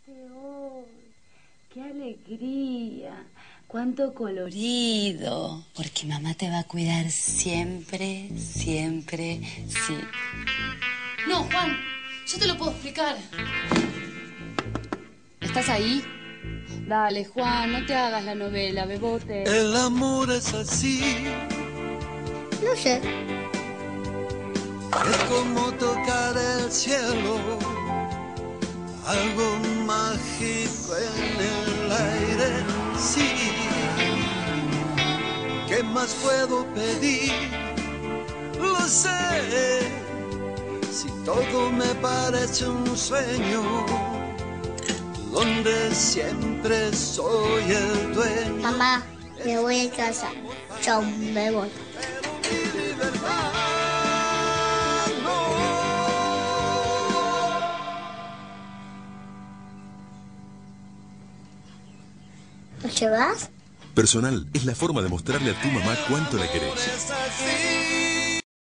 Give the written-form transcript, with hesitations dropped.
hoy. ¡Qué alegría! ¡Cuánto colorido! Porque mamá te va a cuidar siempre, siempre, sí. No, Juan, yo te lo puedo explicar. ¿Estás ahí? Dale, Juan, no te hagas la novela, bebote. El amor es así. No sé. Es como tocar el cielo, algo mágico en el aire, sí. ¿Qué más puedo pedir? Lo sé, si todo me parece un sueño, donde siempre soy el dueño. Mamá, me voy a casa. Chao, me voy. Pero mi libertad ¿Lo llevas? Personal es la forma de mostrarle a tu mamá cuánto la querés. es así.